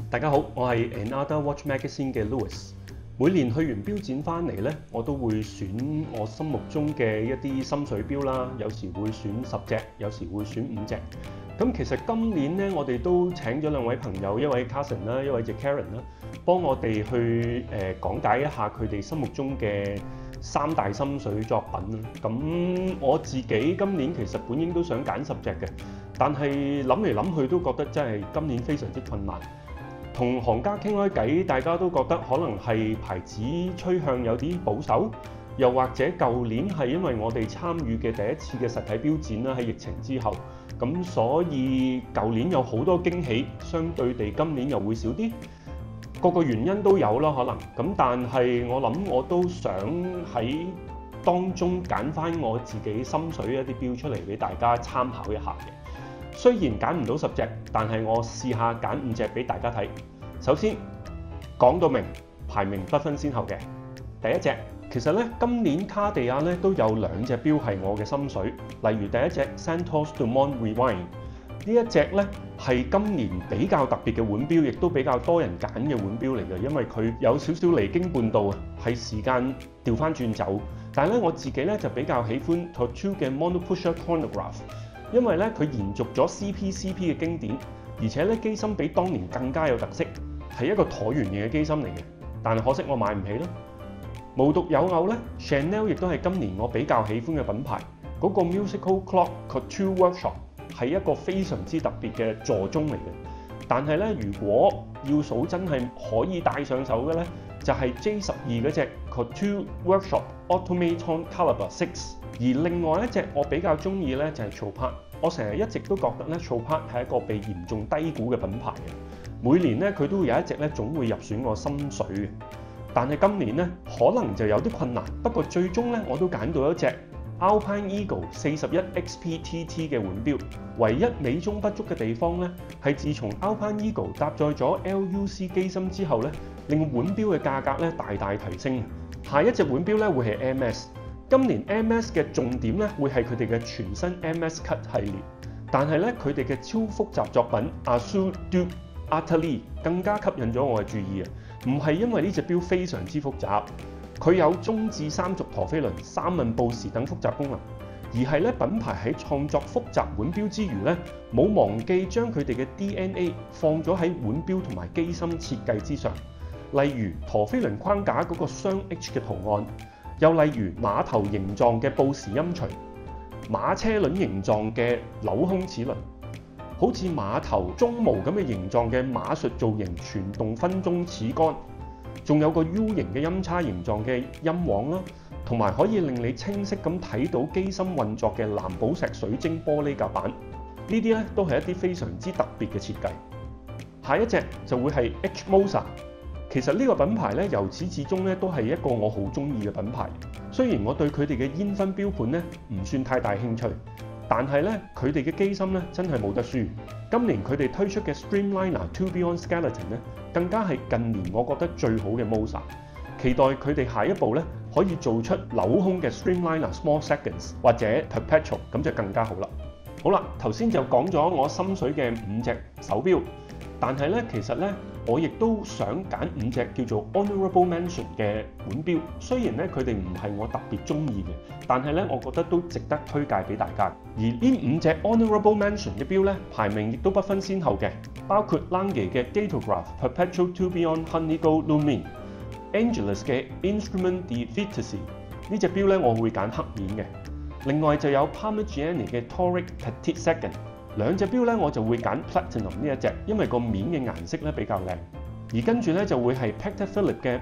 大家好，我係 Another Watch Magazine 嘅 Louis。每年去完錶展翻嚟咧，我都會選我心目中嘅一啲心水錶啦。有時會選10隻，有時會選5隻。咁其實今年咧，我哋都請咗2位朋友，一位 Carson 啦，一位就 Karen 啦，幫我哋去講解一下佢哋心目中嘅3大心水作品啦。咁我自己今年其實本應都想揀10隻嘅，但係諗嚟諗去都覺得真係今年非常之困難。同行家傾開偈，大家都覺得可能係牌子趨向有啲保守，又或者舊年係因為我哋參與嘅第一次嘅實體錶展啦，喺疫情之後，咁所以舊年有好多驚喜，相對地今年又會少啲。個個原因都有啦，可能咁，但係我諗我都想喺當中揀翻我自己心水一啲錶出嚟俾大家參考一下嘅。雖然揀唔到10隻，但係我試下揀5隻俾大家睇。首先講到明，排名不分先後嘅。第一隻，其實咧今年卡地亞咧都有2隻錶係我嘅心水，例如第一隻 Santos Dumont Rewind 呢一隻咧係今年比較特別嘅腕錶，亦都比較多人揀嘅腕錶嚟嘅，因為佢有少少離經叛道啊，係時間調翻轉走。但係咧我自己咧就比較喜歡 Tortue 嘅 Monopusher Chronograph。因為咧佢延續咗 CP 嘅經典，而且咧機芯比當年更加有特色，係一個橢圓形嘅機芯嚟嘅。但係可惜我買唔起啦。無獨有偶咧 ，Chanel 亦都係今年我比較喜歡嘅品牌。嗰個 Musical Clock Couture Workshop 係一個非常之特別嘅座鐘嚟嘅。但係咧，如果要數真係可以戴上手嘅咧，就係 J12嗰隻 Couture Workshop Automaton Calibre 6。而另外一隻我比較中意咧就係 Chopard， 我成日一直都覺得咧 Chopard 係一個被嚴重低估嘅品牌嘅。每年咧佢都會有一隻咧總會入選我心水嘅，但係今年咧可能就有啲困難。不過最終咧我都揀到一隻 Alpine Eagle 41 XPTT 嘅腕錶。唯一美中不足嘅地方咧係自從 Alpine Eagle 搭載咗 LUC 機芯之後咧，令腕錶嘅價格咧大大提升。下一隻腕錶咧會係 MS。今年 MS 嘅重點咧會係佢哋嘅全新 MS Cut 系列，但係咧佢哋嘅超複雜作品 Azur Duke Atelier 更加吸引咗我嘅注意啊！唔係因為呢隻錶非常之複雜，佢有中置3軸陀飛輪、3紋報時等複雜功能，而係咧品牌喺創作複雜腕錶之餘咧，冇忘記將佢哋嘅 DNA 放咗喺腕錶同埋機芯設計之上，例如陀飛輪框架嗰個雙 H 嘅圖案。又例如馬頭形狀嘅報時音錘，馬車輪形狀嘅鏤空齒輪，好似馬頭鬃毛咁嘅形狀嘅馬術造型傳動分鐘齒桿，仲有個 U 型嘅音叉形狀嘅音網啦，同埋可以令你清晰咁睇到機芯運作嘅藍寶石水晶玻璃甲板，呢啲咧都係一啲非常之特別嘅設計。下一隻就會係 H-Mosa。其實呢個品牌咧，由始至終咧都係一個我好中意嘅品牌。雖然我對佢哋嘅煙熏錶盤咧唔算太大興趣，但係咧佢哋嘅機芯咧真係冇得輸。今年佢哋推出嘅 Streamliner Tourbillon Skeleton 咧，更加係近年我覺得最好嘅 Mosa。期待佢哋下一步咧可以做出鏤空嘅 Streamliner Small Seconds 或者 Perpetual， 咁就更加好啦。好啦，頭先就講咗我心水嘅5隻手錶，但係咧其實咧，我亦都想揀5隻叫做 Honorable Mention 嘅腕錶。雖然咧佢哋唔係我特別中意嘅，但係咧我覺得都值得推介俾大家。而呢5隻 Honorable Mention 嘅錶咧，排名亦都不分先後嘅，包括 Lange 嘅 Datograph Perpetual Tourbillon Honey Gold Lumine、Angelus 嘅 Instrument di Vitesse 呢隻錶咧，我會揀黑面嘅。另外就有 Parmigiani 嘅 Toric Petite Second。2隻錶咧，我就會揀 Platinum 呢一隻，因為個面嘅顏色咧比較靚。而跟住咧就會係 Patek Philippe 嘅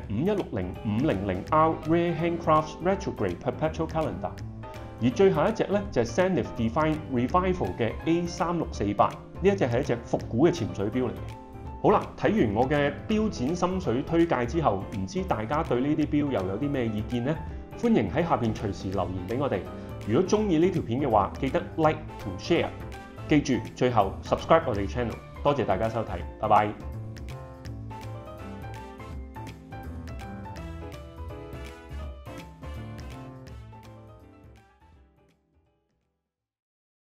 5160-500R Rare Handcrafts Retrograde Perpetual Calendar。而最後一隻咧就係 Zenith Define Revival 嘅 A3648，呢一隻係一隻復古嘅潛水錶嚟嘅。好啦，睇完我嘅錶展心水推介之後，唔知大家對呢啲錶又有啲咩意見呢？歡迎喺下邊隨時留言俾我哋。如果中意呢條片嘅話，記得 Like 同 Share。記住，最後 subscribe 我哋 channel， 多謝大家收睇，拜拜。